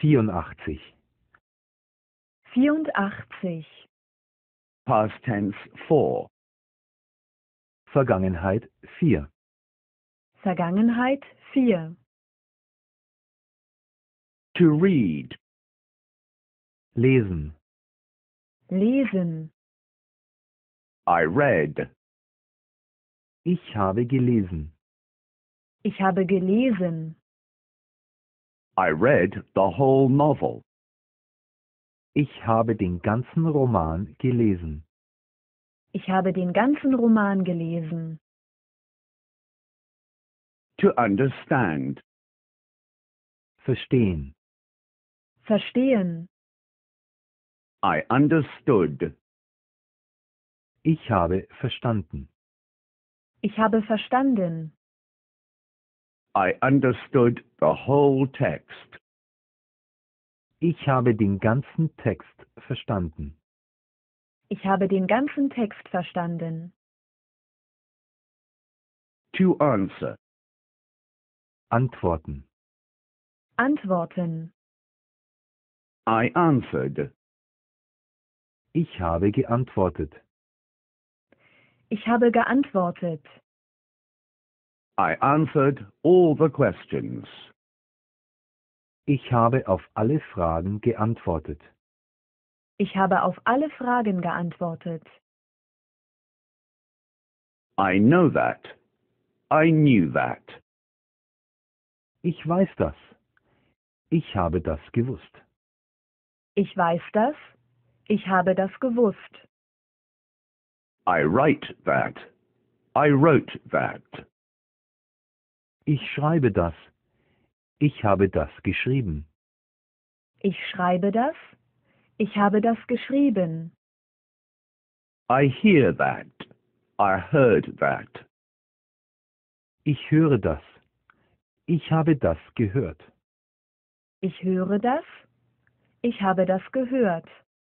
84. 84. Past tense 4. Vergangenheit 4. Vergangenheit 4. To read. Lesen. Lesen. I read. Ich habe gelesen. Ich habe gelesen. I read the whole novel. Ich habe den ganzen Roman gelesen. Ich habe den ganzen Roman gelesen. To understand. Verstehen. Verstehen. I understood. Ich habe verstanden. Ich habe verstanden. I understood the whole text. Ich habe den ganzen Text verstanden. Ich habe den ganzen Text verstanden. To answer. Antworten. Antworten. I answered. Ich habe geantwortet. Ich habe geantwortet. I answered all the questions. Ich habe auf alle Fragen geantwortet. Ich habe auf alle Fragen geantwortet. I know that. I knew that. Ich weiß das. Ich habe das gewusst. Ich weiß das. Ich habe das gewusst. I write that. I wrote that. Ich schreibe das. Ich habe das geschrieben. Ich schreibe das. Ich habe das geschrieben. I hear that. I heard that. Ich höre das. Ich habe das gehört. Ich höre das. Ich habe das gehört.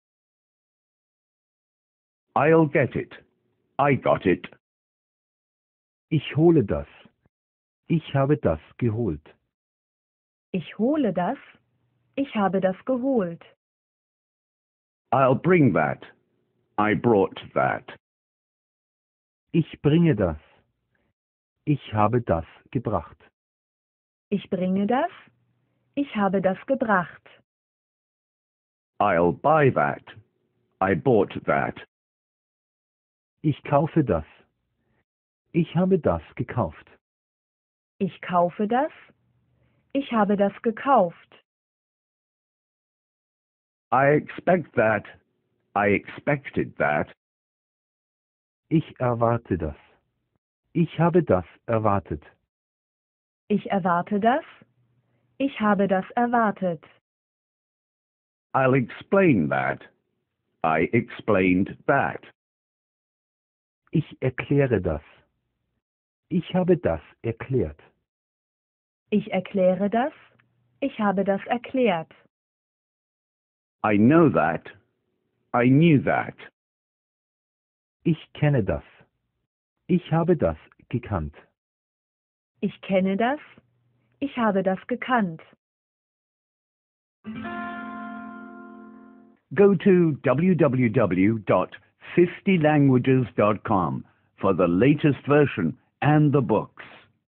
I'll get it. I got it. Ich hole das. Ich habe das geholt. Ich hole das. Ich habe das geholt. I'll bring that. I brought that. Ich bringe das. Ich habe das gebracht. Ich bringe das. Ich habe das gebracht. I'll buy that. I bought that. Ich kaufe das. Ich habe das gekauft. Ich kaufe das. Ich habe das gekauft. I expect that. I expected that. Ich erwarte das. Ich habe das erwartet. Ich erwarte das. Ich habe das erwartet. I'll explain that. I explained that. Ich erkläre das. Ich habe das erklärt. Ich erkläre das. Ich habe das erklärt. I know that. I knew that. Ich kenne das. Ich habe das gekannt. Ich kenne das. Ich habe das gekannt. Go to www.50languages.com for the latest version and the books.